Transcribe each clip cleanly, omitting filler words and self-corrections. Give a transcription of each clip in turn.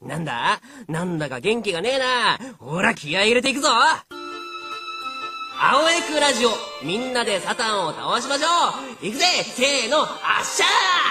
なんだか元気がねえな。ほら気合い入れていくぞ。青江区ラジオ、みんなでサタンを倒しましょう。いくぜ、せーの、あっしゃ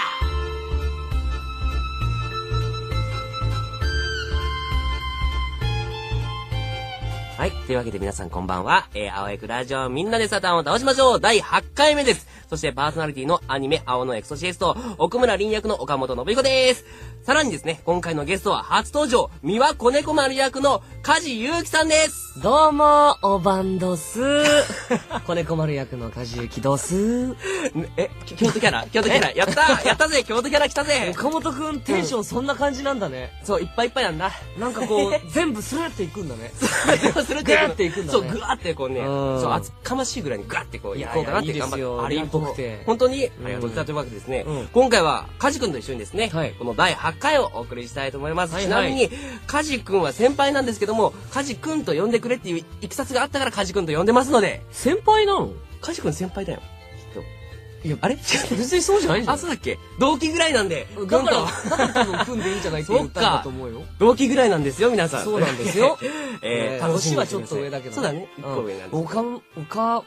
ー。はい。というわけで皆さんこんばんは。青江区ラジオみんなでサタンを倒しましょう。第8回目です。そしてパーソナリティのアニメ青のエクソシエスト、奥村凛役の岡本信彦です。さらにですね、今回のゲストは初登場、三輪子猫丸役の梶裕貴さんです。 どうも、おばんどす。子猫丸役の梶裕貴どす。 京都キャラやったぜ、京都キャラ来たぜ。 岡本くんテンションそんな感じなんだね。 そう、いっぱいいっぱいなんだ。 なんかこう、全部スルっていくんだね。 スルっていくんだね。 そう、ぐわってこうね、そう、厚かましいぐらいにぐわってこう、いこうかなって頑張って。 ありがとう。 本当に、ありがとうございます。というわけでですね、今回は、梶くんと一緒にですね、この第8回をお送りしたいと思います。ちなみに、梶くんは先輩なんですけども、梶くんと呼んでくれっていういきさつがあったから梶くんと呼んでますので。 先輩なの？ 梶くん先輩だよ。 いや、あれ別にそうじゃないじゃん。 あ、そうだっけ？同期ぐらいなんで。 だから多分組んでいいんじゃないって言ったんだと思うよ。 同期ぐらいなんですよ、皆さん。 そうなんですよ。 楽しみはちょっと上だけど。 そうだね。1個上なんです。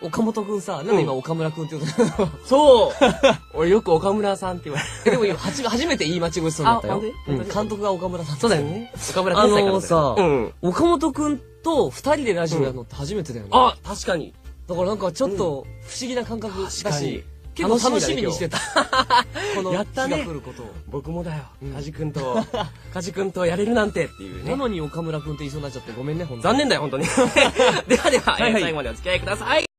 岡本くんさ、なんで今岡村くんって言うの？ そう俺よく岡村さんって言われる。 でも今初めて言い間違いそうになったよ。監督が岡村さん。 そうだよね。岡村くんさ、岡本くんと二人でラジオやるのって初めてだよね。 あ、確かに。 だからなんかちょっと不思議な感覚だし、結構楽しみにしてた。この日が来ることを。 僕もだよ。梶くんとやれるなんてっていうね。 なのに岡村くんって言いそうになっちゃってごめんね、 残念だよ、本当に。では、最後までお付き合いください。